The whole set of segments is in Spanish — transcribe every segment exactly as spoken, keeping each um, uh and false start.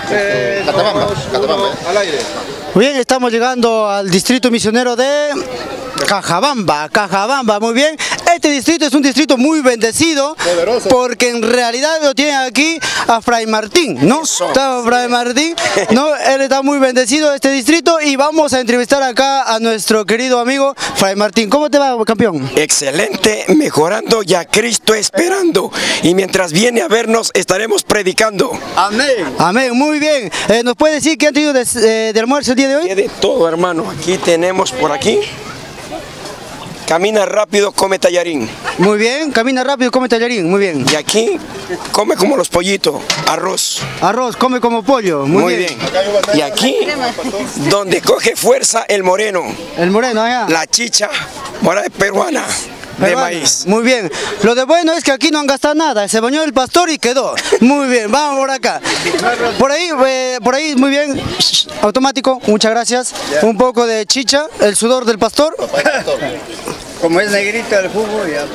Eh, Catabamba, Catabamba. Al aire. Muy bien, estamos llegando al distrito misionero de Cajabamba, Cajabamba, muy bien. Este distrito es un distrito muy bendecido, poderoso, porque en realidad lo tienen aquí a Fray Martín, ¿no? Está Fray Martín, ¿no? Él está muy bendecido este distrito y vamos a entrevistar acá a nuestro querido amigo Fray Martín. ¿Cómo te va, campeón? Excelente, mejorando y a Cristo esperando. Y mientras viene a vernos estaremos predicando. Amén. Amén, muy bien. Eh, ¿Nos puede decir qué han tenido de, eh, de almuerzo el día de hoy? De todo, hermano. Aquí tenemos por aquí. Camina rápido, come tallarín. Muy bien, camina rápido, come tallarín, muy bien. Y aquí, come como los pollitos, arroz. Arroz, come como pollo, muy, muy bien. bien. Y aquí, donde coge fuerza el moreno. El moreno, allá. La chicha, ahora es peruana. De Peruana. Maíz. Muy bien. Lo de bueno es que aquí no han gastado nada. Se bañó el pastor y quedó. Muy bien, vamos por acá. Por ahí, eh, por ahí, muy bien. Automático, muchas gracias. Un poco de chicha, el sudor del pastor. Como es negrito el jugo, ya.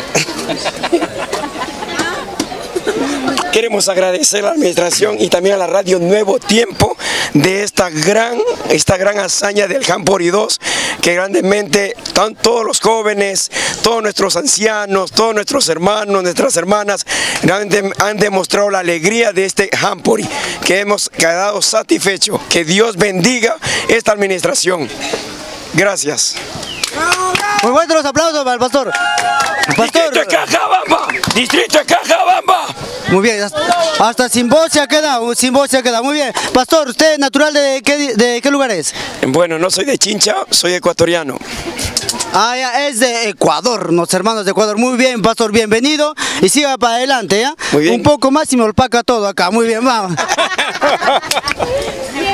Queremos agradecer a la administración y también a la radio Nuevo Tiempo de esta gran, esta gran hazaña del Jamboree dos, que grandemente están todos los jóvenes, todos nuestros ancianos, todos nuestros hermanos, nuestras hermanas, realmente han demostrado la alegría de este Jamboree, que hemos quedado satisfechos. Que Dios bendiga esta administración. Gracias. Muy buenos los aplausos para el pastor. Pastor. Distrito de Cajabamba. Distrito de Cajabamba. Muy bien, hasta sin voz se ha quedado, sin voz se ha quedado. Muy bien. Pastor, ¿usted es natural de qué, de qué lugar es? Bueno, no soy de Chincha, soy ecuatoriano. Ah, ya, es de Ecuador, los hermanos de Ecuador. Muy bien, pastor, bienvenido. Y siga para adelante, ¿ya? Muy bien. Un poco más y me opaca todo acá. Muy bien, vamos.